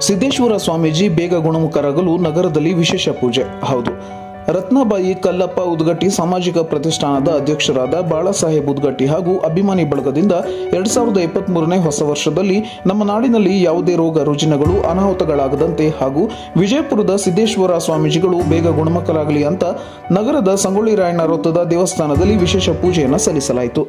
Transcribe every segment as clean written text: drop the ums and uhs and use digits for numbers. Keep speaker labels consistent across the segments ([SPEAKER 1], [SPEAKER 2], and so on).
[SPEAKER 1] ಸಿದ್ದೇಶ್ವರ ಸ್ವಾಮೀಜಿ ಬೇಗ ಗುಣಮುಖರಾಗಲು ನಗರದಲ್ಲಿ ವಿಶೇಷ ಪೂಜೆ. ಹೌದು, ರತ್ನಾಬಾಯಿ ಕಲ್ಲಪ್ಪ ಉದ್ಗಟ್ಟಿ ಸಾಮಾಜಿಕ ಪ್ರತಿಷ್ಠಾನದ ಅಧ್ಯಕ್ಷರಾದ ಬಾಳಾಸಾಹೇಬ್ ಉದ್ಗಟ್ಟಿ ಹಾಗೂ ಅಭಿಮಾನಿ ಬಳಗದಿಂದ 2023ನೇ ಹೊಸ ವರ್ಷದಲ್ಲಿ ನಮ್ಮ ನಾಡಿನಲ್ಲಿ ಯಾವುದೇ ರೋಗ ರುಜಿನಗಳು ಅನಾಹುತಗಳಾಗದಂತೆ ಹಾಗೂ ವಿಜಯಪುರದ ಸಿದ್ದೇಶ್ವರ ಸ್ವಾಮೀಜಿಗಳು ಬೇಗ ಗುಣಮುಖರಾಗಲಿ ಅಂತ ನಗರದ ಸಂಗೊಳ್ಳಿ ರಾಯಣ್ಣ ವೃತ್ತದ ದೇವಸ್ಥಾನದಲ್ಲಿ ವಿಶೇಷ ಪೂಜೆಯನ್ನು ಸಲ್ಲಿಸಲಾಯಿತು.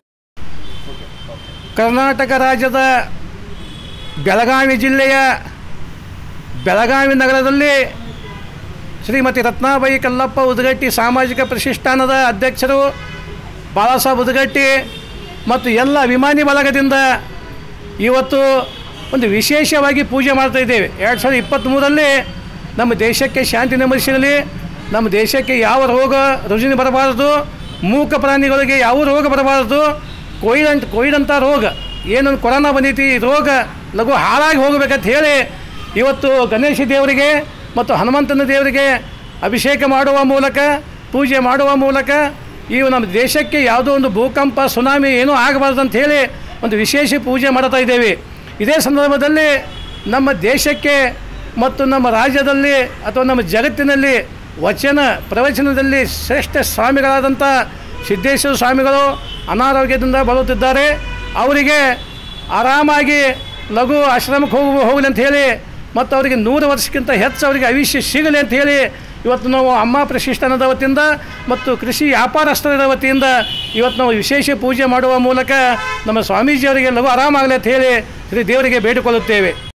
[SPEAKER 2] ಕರ್ನಾಟಕ ರಾಜ್ಯದ ಬೆಳಗಾವಿ ಜಿಲ್ಲೆಯ ಬೆಳಗಾವಿ ನಗರದಲ್ಲಿ ಶ್ರೀಮತಿ ರತ್ನಾಬಾಯಿ ಕಲ್ಲಪ್ಪ ಉದ್ಗಟ್ಟಿ ಸಾಮಾಜಿಕ ಪ್ರತಿಷ್ಠಾನದ ಅಧ್ಯಕ್ಷರು ಬಾಳಾಸಾಹೇಬ್ ಉದ್ಗಟ್ಟಿ ಮತ್ತು ಎಲ್ಲ ಅಭಿಮಾನಿ ಬಳಗದಿಂದ ಇವತ್ತು ಒಂದು ವಿಶೇಷವಾಗಿ ಪೂಜೆ ಮಾಡ್ತಾ ಇದ್ದೇವೆ. 2023ರಲ್ಲಿ ನಮ್ಮ ದೇಶಕ್ಕೆ ಶಾಂತಿ ನೆಮ್ಮದಿ, ನಮ್ಮ ದೇಶಕ್ಕೆ ಯಾವ ರೋಗ ರುಜಿನ ಬರಬಾರದು, ಮೂಕ ಪ್ರಾಣಿಗಳಿಗೆ ಯಾವ ರೋಗ ಬರಬಾರದು, ಕೋವಿಡ್ ರೋಗ ಏನೊಂದು ಕೊರೋನಾ ಬಂದೈತಿ, ಈ ರೋಗ ಲಘು ಹಾಳಾಗಿ ಹೋಗಬೇಕಂತ ಹೇಳಿ ಇವತ್ತು ಗಣೇಶ ದೇವರಿಗೆ ಮತ್ತು ಹನುಮಂತನ ದೇವರಿಗೆ ಅಭಿಷೇಕ ಮಾಡುವ ಮೂಲಕ, ಪೂಜೆ ಮಾಡುವ ಮೂಲಕ ಇವು ನಮ್ಮ ದೇಶಕ್ಕೆ ಯಾವುದೋ ಒಂದು ಭೂಕಂಪ ಸುನಾಮಿ ಏನೂ ಆಗಬಾರ್ದು ಅಂತ ಹೇಳಿ ಒಂದು ವಿಶೇಷ ಪೂಜೆ ಮಾಡ್ತಾ ಇದ್ದೇವೆ. ಇದೇ ಸಂದರ್ಭದಲ್ಲಿ ನಮ್ಮ ದೇಶಕ್ಕೆ ಮತ್ತು ನಮ್ಮ ರಾಜ್ಯದಲ್ಲಿ ಅಥವಾ ನಮ್ಮ ಜಗತ್ತಿನಲ್ಲಿ ಪ್ರವಚನದಲ್ಲಿ ಶ್ರೇಷ್ಠ ಸ್ವಾಮಿಗಳಾದಂಥ ಸಿದ್ದೇಶ್ವರ ಸ್ವಾಮಿಗಳು ಅನಾರೋಗ್ಯದಿಂದ ಬರುತ್ತಿದ್ದಾರೆ. ಅವರಿಗೆ ಆರಾಮಾಗಿ ಲಘು ಆಶ್ರಮಕ್ಕೆ ಹೋಗಲಿ ಅಂತ ಹೇಳಿ ಮತ್ತು ಅವರಿಗೆ 100 ವರ್ಷಕ್ಕಿಂತ ಹೆಚ್ಚು ಅವರಿಗೆ ಆಯುಷ್ಯ ಸಿಗಲಿ ಅಂತ ಹೇಳಿ ಇವತ್ತು ನಾವು ಅಮ್ಮ ಪ್ರತಿಷ್ಠಾನದ ವತಿಯಿಂದ ಮತ್ತು ಕೃಷಿ ವ್ಯಾಪಾರಸ್ಥರ ವತಿಯಿಂದ ಇವತ್ತು ನಾವು ವಿಶೇಷ ಪೂಜೆ ಮಾಡುವ ಮೂಲಕ ನಮ್ಮ ಸ್ವಾಮೀಜಿಯವರಿಗೆ ಲಘು ಆರಾಮಾಗಲಿ ಅಂತ ಹೇಳಿ ಶ್ರೀ ದೇವರಿಗೆ ಬೇಡಿಕೊಳ್ಳುತ್ತೇವೆ.